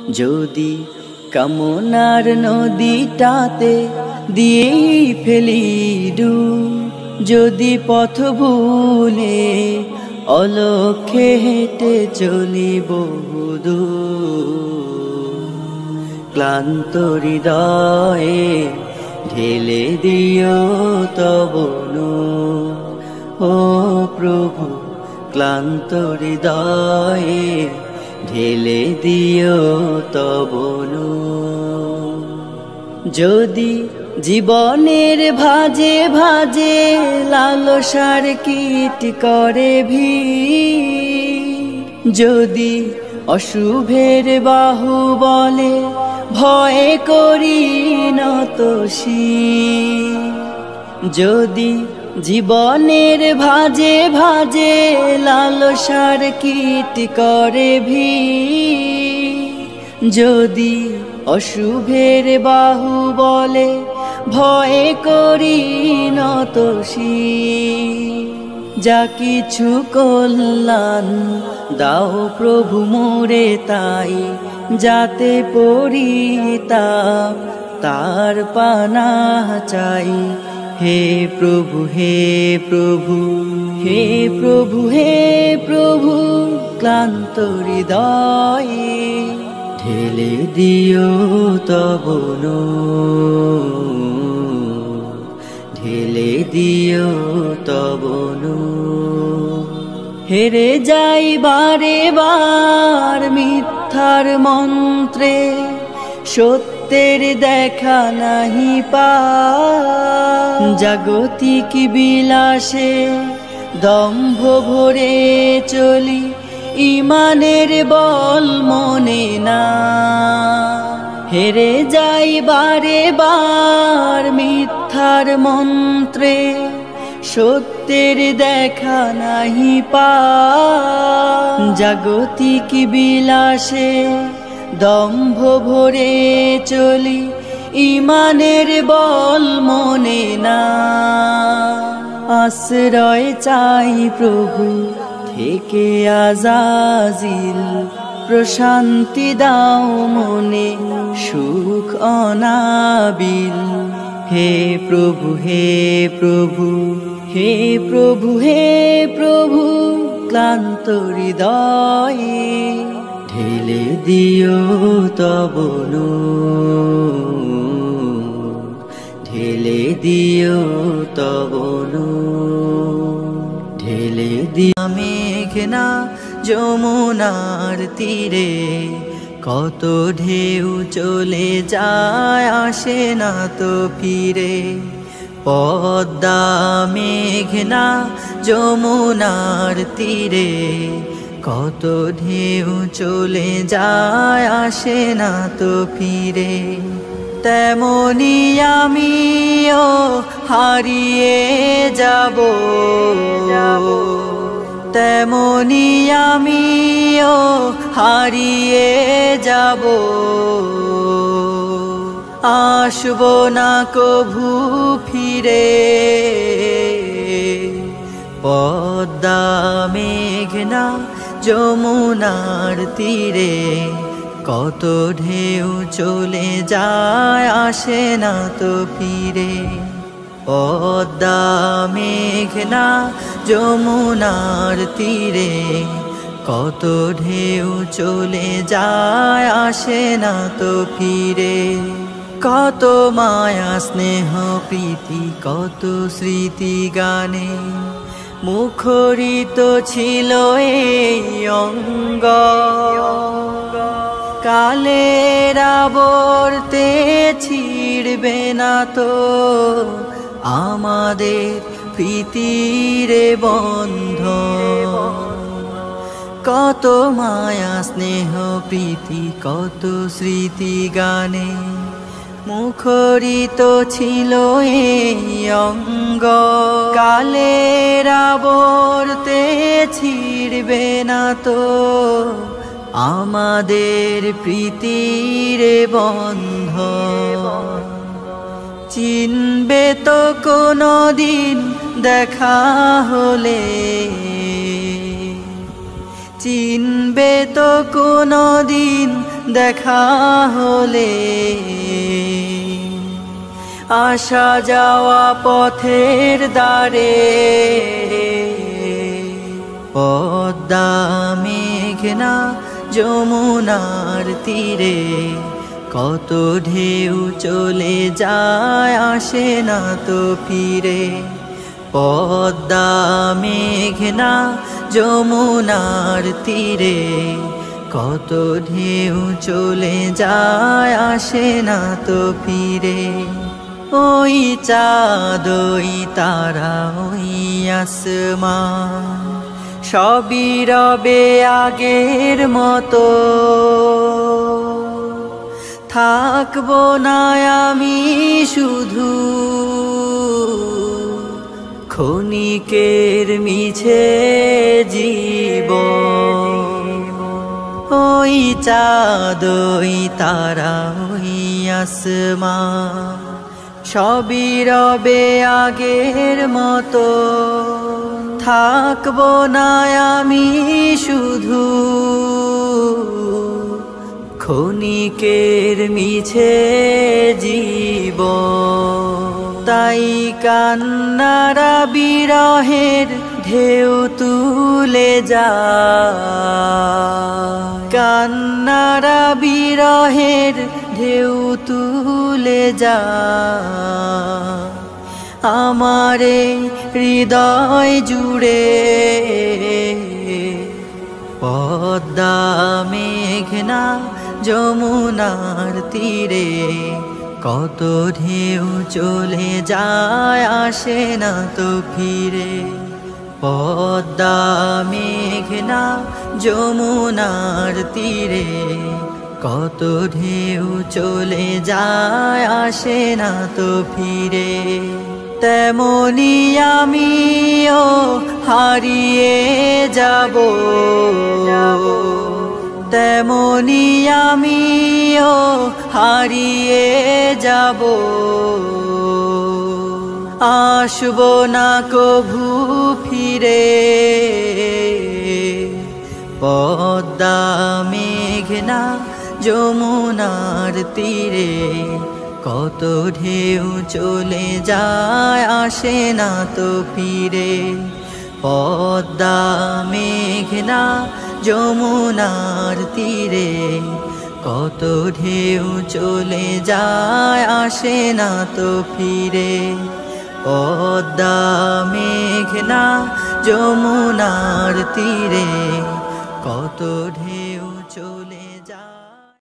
যদি কামনার নদীটাতে দিয়েই ফেলি ডুব, যদি পথ ভুলে অলক্ষ্যে হেঁটে চলি বহুদূর, ক্লান্ত হৃদয়ে ঢেলে দিও তব নূর। ও প্রভু, ক্লান্ত হৃদয়ে ঢেলে দিও তব নূর। যদি জীবনের ভাজে ভাজে লালসার কীট করে ভিড়, যদি অশুভের বাহু বলে ভয় করি নত শির, যদি জীবনের ভাজে ভাজে লালসার কীট করে ভিড়, যদি অশুভের বাহু বলে ভয় করি নত শির, যা কিছু কল্যাণ দাও প্রভু মোরে তাই, যাতে পরিতাপ তার পানা চাই। হে প্রভু, হে প্রভু, হে প্রভু, হে প্রভু, ক্লান্ত হৃদয়ে ঢেলে দিও তব নূর, ঢেলে দিও তব নূর। হেরে যাই বারে বার মিথ্যার মন্ত্রে, সত্যের দেখা নাহি পাই, জাগতিক বিলাসে দম্ভ ভরে চলি, ইমানের বল মনে না। হেরে যাই বারে বার মিথ্যার মন্ত্রে, সত্যের দেখা নাহি পাই, জাগতিক বিলাসে দম্ভ ভরে চলি, ইমানের বল মনে না। আশ্রয় চাই প্রভু থেকে আজাজিল, প্রশান্তি দাও মনে সুখ অনাবিল। হে প্রভু, হে প্রভু, হে প্রভু, হে প্রভু, ক্লান্ত হৃদয়ে ঢেলে দিও তব নূর, ঢেলে দিও তব নূর, ঢেলে দিও। মেঘনা যমুনার তীরে কত ঢেউ চলে যায়, আসে না তো ফিরে। পদ্মা মেঘনা যমুনার তীরে কত ঢেউ চলে যায়, আসে না তো ফিরে। তেমনি আমিও হারিয়ে যাব, তেমনি আমিও হারিয়ে যাব, আসব না কভু ফিরে। পদ্মা মেঘনা যমুনার তীরে কত ঢেউ চলে যায়, আসে না তো ফিরে। পদ্মা মেঘনা যমুনার তীরে কত ঢেউ চলে যায়, আসে না তো ফিরে। কত মায়া স্নেহ প্রীতি কত স্মৃতি গানে মুখরিত ছিল এই অঙ্গ, কালের আবর্তে ছিড়বে না তো আমাদের প্রীতির বন্ধন। কত মায়া স্নেহ প্রীতি কত স্মৃতি গানে মুখরিত ছিল এই অঙ্গ, কালের আবর্তে ছিড়বে না তো আমাদের প্রীতির বন্ধন। চিনবে তো কোনো দিন দেখা হলে, চিনবে তো কোনো দিন দেখা হলে আসা যাওয়া পথের দ্বারে পদ্মা মেঘনা যমুনার তীরে কত ঢেউ চলে যায় আসে না তো ফিরে পদ্মা মেঘনা যমুনার তীরে কত ঢেউ চলে যায় আসে না তো ফিরে ওই চাঁদ ওই তারা ওই আসমান সবই রবে আগের মতো থাকবো না আমি শুধু ক্ষণিকের মিছে জীবন ওই চাঁদ ওই তারা ওই আসমান সবই রবে আগের মতো থাকবো না আমি শুধু ক্ষণিকের মিছে জীবন তাই কান্নারা বিরহের ঢেউ তুলে যায় কান্নারা বিরহের ঢেউ তুলে যায় আমারে হৃদয় জুড়ে পদ্মা মেঘনা যমুনার তীরে কত ঢেউ চলে যায় আসে না তো ফিরে পদ্মা মেঘনা যমুনার তীরে কত ঢেউ চলে যায় আসে না তো ফিরে তেমনি আমিও হারিয়ে যাব তেমনি আমিও হারিয়ে যাব আসবো না কভু ফিরে পদ্মা মেঘনা যমুনার তীরে কত ঢেউ চলে যায় আসে না তো ফিরে পদ্মা মেঘনা যমুনার তীরে কত ঢেউ চলে যায় আসে না তো ফিরে পদ্মা মেঘনা যমুনার তীরে কত ঢেউ